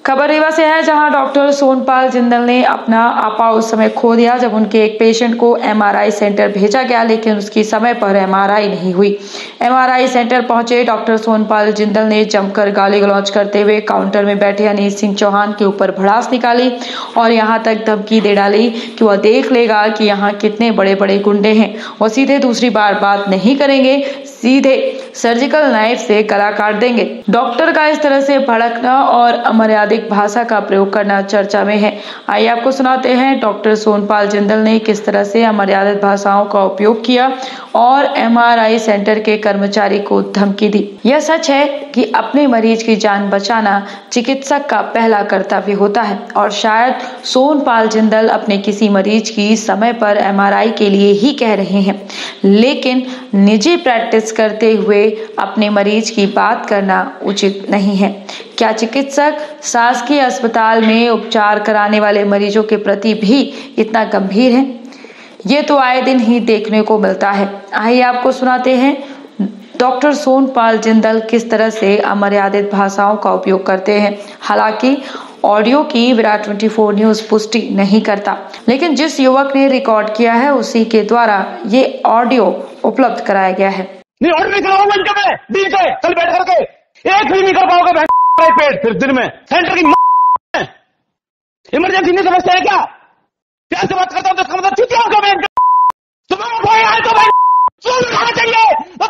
खबर रीवा से है, जहां डॉक्टर सोनपाल जिंदल ने अपना आपा उस समय खो दिया जब उनके एक पेशेंट को एमआरआई सेंटर भेजा गया, लेकिन उसकी समय पर एमआरआई नहीं हुई। एमआरआई सेंटर पहुंचे डॉक्टर सोनपाल जिंदल ने जमकर गाली गलौज करते हुए काउंटर में बैठे अनीस सिंह चौहान के ऊपर भड़ास निकाली और यहां तक धमकी दे डाली कि वह देख लेगा कि यहाँ कितने बड़े बड़े गुंडे हैं। वह सीधे दूसरी बार बात नहीं करेंगे, सीधे सर्जिकल नाइफ से गला काट देंगे। डॉक्टर का इस तरह से भड़कना और अमर्यादिक भाषा का प्रयोग करना चर्चा में है। आइए आपको सुनाते हैं डॉक्टर सोनपाल जिंदल ने किस तरह से अमर्यादित भाषाओं का उपयोग किया और एमआरआई सेंटर के कर्मचारी को धमकी दी। यह सच है कि अपने मरीज की जान बचाना चिकित्सक का पहला कर्तव्य होता है और शायद सोनपाल जिंदल अपने किसी मरीज की समय पर एमआरआई के लिए ही कह रहे हैं, लेकिन निजी प्रैक्टिस करते हुए अपने मरीज की बात करना उचित नहीं है। क्या चिकित्सक शासकीय अस्पताल में उपचार कराने वाले मरीजों के प्रति भी इतना गंभीर है? ये तो आए दिन ही देखने को मिलता है। आइए आपको सुनाते हैं डॉक्टर सोनपाल जिंदल किस तरह से अमर्यादित भाषाओं का उपयोग करते हैं। हालांकि ऑडियो की विराट 24 न्यूज पुष्टि नहीं करता, लेकिन जिस युवक ने रिकॉर्ड किया है उसी के द्वारा ये ऑडियो उपलब्ध कराया गया है। नहीं ऑर्डर नहीं कराऊंगा इनके मैं दिन से कल बैठ करके एक भी नहीं कर पाओगे पेट फिर दिन में सेंटर की इमरजेंसी नहीं समझते हैं क्या? कैसे बात करता हूँ तो इसका मतलब चुतिया होगा मैं तुम्हें उठाए आए तो भाई सुन खाना चाहिए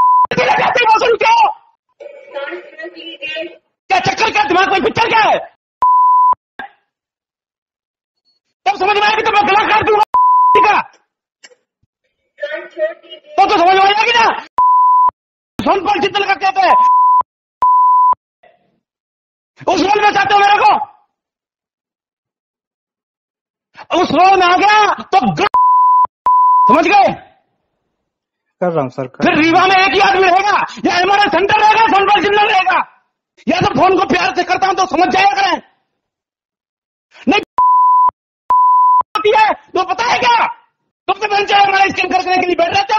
क्या चक्कर क्या दिमाग में पिक्चर क्या है? तब समझ में आएगी तो मैं गला काट दूंगा तो समझ में आएगी ना। सोनपाल जिंदल का कहते हैं उस रोल में चाहते हो मेरे को, उस रोल में आ गया तो समझ गए कर रहा हूं सर। फिर रीवा में एक ही आदमी रहेगा या एमआरआई सेंटर रहेगा, सोनपाल जिंदल रहेगा। या तो फोन को प्यार से करता हूं तो समझ जाया करें, नहीं होती है तो पता है क्या तुम तो बन चाहे हमारा स्कैन करने के लिए बैठ रहते हो।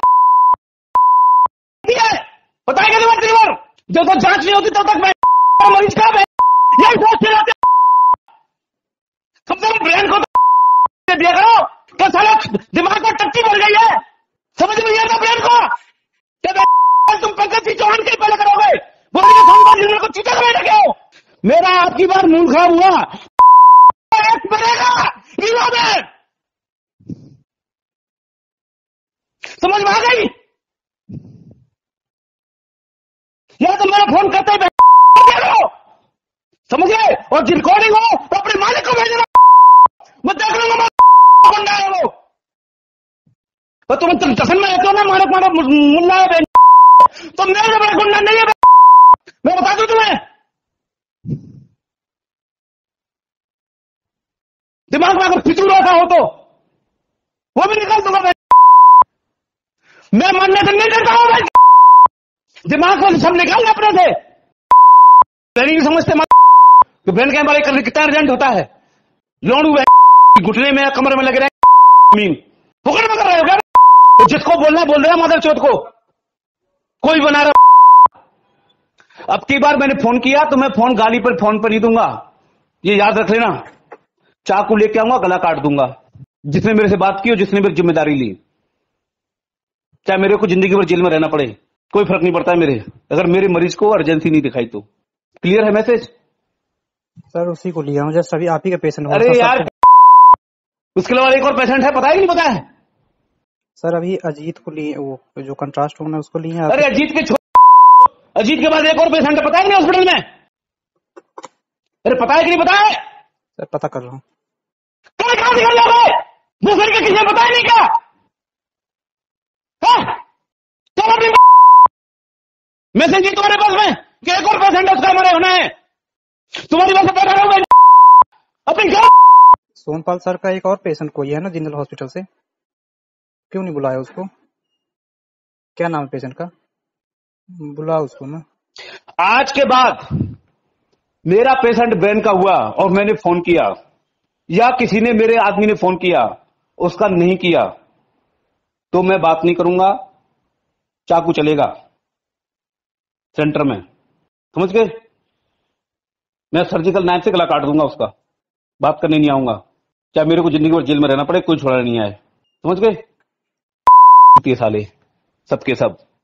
पता है क्या तुम्हारे जब तक जांच नहीं होती तब तक मैं मरीज का यही सोचते रहते कम से कम ब्रेन को दिया करो क्या साला दिमाग में टट्टी भर गई है, समझ में नहीं आता ब्रेन को। क्या तुम पंकज सिंह चौहान के पहले करोगे बोले कि सोनपाल जिंदल को चीटा में लगे हो। मेरा आपकी बार मूड खराब हुआ एक बनेगा हीरो में, समझ में आ गई? या तो मेरा फोन करते ही समझ गए और जिन रिकॉर्डिंग हो तो अपने मालिक को भेजना, मैं देख लूंगा गुंडा है वो। तो तुम जसन में रहते हो ना मानक मानक मुन्ना है तो मेरे बड़ा गुंडा नहीं है, मैं बता दूं तुम्हें। दिमाग में अगर फितूर रखा हो तो वो भी निकाल दूंगा मैं मानने से नहीं करता हूं भाई, दिमाग में सब निकालना अपने से। नहीं समझते तो बहन के हमारे करने कितना अर्जेंट होता है। लोड़ू घुटने में कमर में लग रहे हैं पकड़ में कर रहे हो क्या? तो जिसको बोलना बोल रहे हैं मदर चौथ को कोई बना रहा। अब की बार मैंने फोन किया तो मैं फोन गाली पर फोन पर नहीं दूंगा, ये याद रख लेना। चाकू लेके आऊंगा गला काट दूंगा जिसने मेरे से बात की और जिसने मेरी जिम्मेदारी ली, चाहे मेरे को जिंदगी भर जेल में रहना पड़े, कोई फर्क नहीं पड़ता है मेरे, अगर मेरे मरीज को अर्जेंसी नहीं दिखाई तो। क्लियर है मैसेज? सर उसी को लिया हूं जस्ट अभी आप ही का पेशेंट। अरे यार उसके अलावा एक और पेशेंट है, पता है कि नहीं पता है? सर अभी अजीत को लिए, वो जो कंट्रास्ट होना है उसको लिए। अरे अजीत के अजीत के बाद एक और पेशेंट है, पता है कि नहीं हॉस्पिटल में? अरे पता है कि नहीं पता है? सर पता कर रहा हूँ। कहां निकल जाओगे दूसरे के, किसी ने बताया नहीं क्या? चलो मैसेज तुम्हारे पास में कि एक और पेशेंट उसका हमारे होना है, तुम्हारी पास पैदा रहोगे अपनी घर। सोनपाल सर का एक और पेशेंट कोई है ना जिंदल हॉस्पिटल से, क्यों नहीं बुलाया उसको? क्या नाम है पेशेंट का? बुला उसको ना। आज के बाद मेरा पेशेंट ब्रेन का हुआ और मैंने फोन किया या किसी ने मेरे आदमी ने फोन किया उसका नहीं किया तो मैं बात नहीं करूंगा, चाकू चलेगा सेंटर में, समझ गए? मैं सर्जिकल नाइफ से गला काट दूंगा उसका, बात करने नहीं आऊंगा। चाहे मेरे को जिंदगी भर जेल में रहना पड़े, कोई छुड़ाने नहीं आए। समझ गए? साले सबके सब।